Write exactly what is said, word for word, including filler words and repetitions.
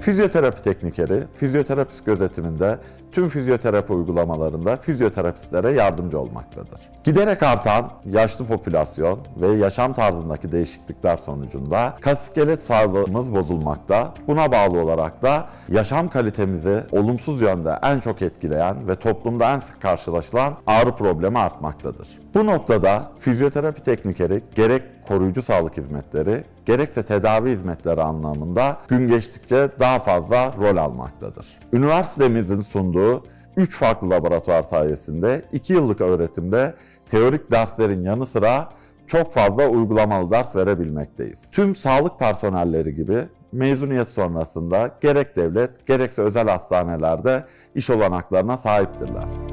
Fizyoterapi teknikeri, fizyoterapist gözetiminde tüm fizyoterapi uygulamalarında fizyoterapistlere yardımcı olmaktadır. Giderek artan yaşlı popülasyon ve yaşam tarzındaki değişiklikler sonucunda kas iskelet sağlığımız bozulmakta. Buna bağlı olarak da yaşam kalitemizi olumsuz yönde en çok etkileyen ve toplumda en sık karşılaşılan ağrı problemi artmaktadır. Bu noktada fizyoterapi teknikeri gerek koruyucu sağlık hizmetleri, gerekse tedavi hizmetleri anlamında gün geçtikçe daha fazla rol almaktadır. Üniversitemizin sunduğu üç farklı laboratuvar sayesinde iki yıllık öğretimde teorik derslerin yanı sıra çok fazla uygulamalı ders verebilmekteyiz. Tüm sağlık personelleri gibi mezuniyet sonrasında gerek devlet gerekse özel hastanelerde iş olanaklarına sahiptirler.